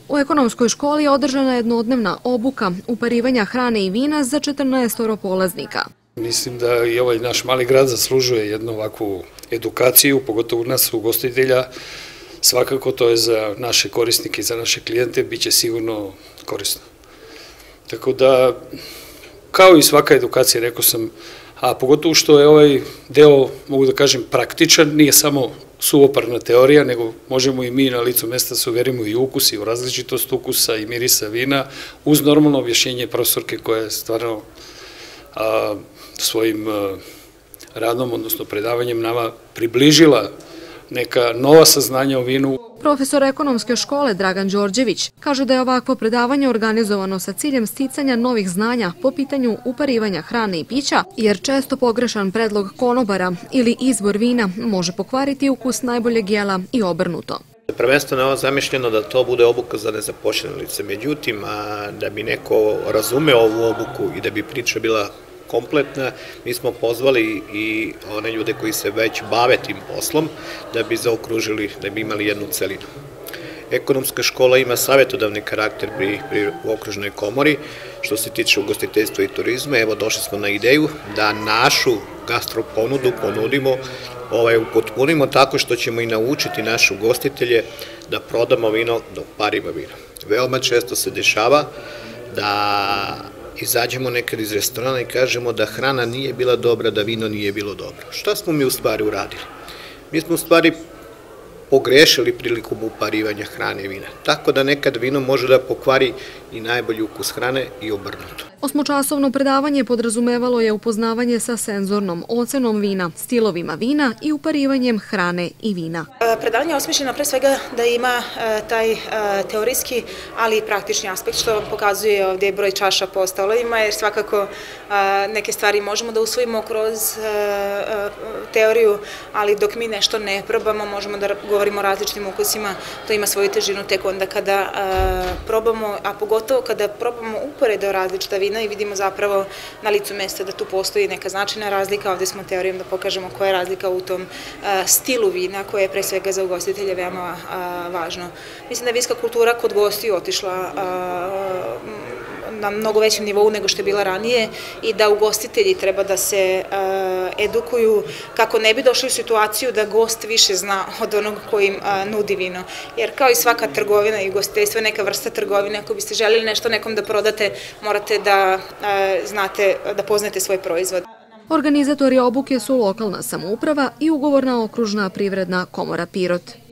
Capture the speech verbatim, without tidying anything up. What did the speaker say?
U ekonomskoj školi je održana jednodnevna obuka uparivanja hrane i vina za četrnaestoro polaznika. Mislim da i ovaj naš mali grad zaslužuje jednu ovakvu edukaciju, pogotovo nas ugostitelja. Svakako to je za naše korisnike i za naše klijente bit će sigurno korisno. Tako da, kao i svaka edukacija, rekao sam, a pogotovo što je ovaj deo, mogu da kažem, praktičan, nije samo suvoparna teorija, nego možemo i mi na licu mesta se uverimo i u ukus i u različitost ukusa i mirisa vina, uz normalno objašnjenje profesorke koja je stvarno a, svojim a, radom, odnosno predavanjem nama približila neka nova saznanja o vinu. Profesor ekonomske škole Dragan Đorđević kaže da je ovakvo predavanje organizovano sa ciljem sticanja novih znanja po pitanju uparivanja hrane i pića, jer često pogrešan predlog konobara ili izbor vina može pokvariti ukus najboljeg jela i obrnuto. Prvenstveno je ovo zamišljeno da to bude obuka za nezaposlene lice. Međutim, da bi neko razumeo ovu obuku i da bi priča bila kompletna, mi smo pozvali i one ljude koji se već bave tim poslom da bi zaokružili, da bi imali jednu celinu. Ekonomska škola ima savjetodavni karakter pri, pri okružnoj komori, što se tiče ugostiteljstva i turizma. Evo, došli smo na ideju da našu gastroponudu ponudimo, ovaj, upotpunimo tako što ćemo i naučiti naše ugostitelje da prodamo vino, da uparimo vino. Veoma često se dešava da izađemo nekad iz restorana i kažemo da hrana nije bila dobra, da vino nije bilo dobro. Šta smo mi u stvari uradili? Mi smo u stvari pogrešili prilikom uparivanja hrane i vina. Tako da nekad vino može da pokvari i najbolji ukus hrane i obrnuto. Osmočasovno predavanje podrazumevalo je upoznavanje sa senzornom ocenom vina, stilovima vina i uparivanjem hrane i vina. Predavanje je osmišljeno pre svega da ima taj teorijski, ali i praktični aspekt, što pokazuje ovdje broj čaša po stolovima, jer svakako neke stvari možemo da usvojimo kroz teoriju, ali dok mi nešto ne probamo, možemo da govorimo o različitim ukusima, to ima svoju težinu tek onda kada probamo, a pogotovo kada probamo uporedo različita vina i vidimo zapravo na licu mesta da tu postoji neka značajna razlika. Ovdje smo teorijom da pokažemo koja je razlika u tom stilu vina, koje je pre svega za ugostitelje veoma važno. Mislim da je vinska kultura kod gostiju otišla na mnogo većem nivou nego što je bila ranije i da ugostitelji treba da se edukuju kako ne bi došli u situaciju da gost više zna od onog koji im nudi vino. Jer kao i svaka trgovina i ugostiteljstvo je neka vrsta trgovine, ako biste željeli nešto nekom da prodate, morate da znate, da poznate svoj proizvod. Organizatori obuke su lokalna samouprava i ugovorna okružna privredna komora Pirot.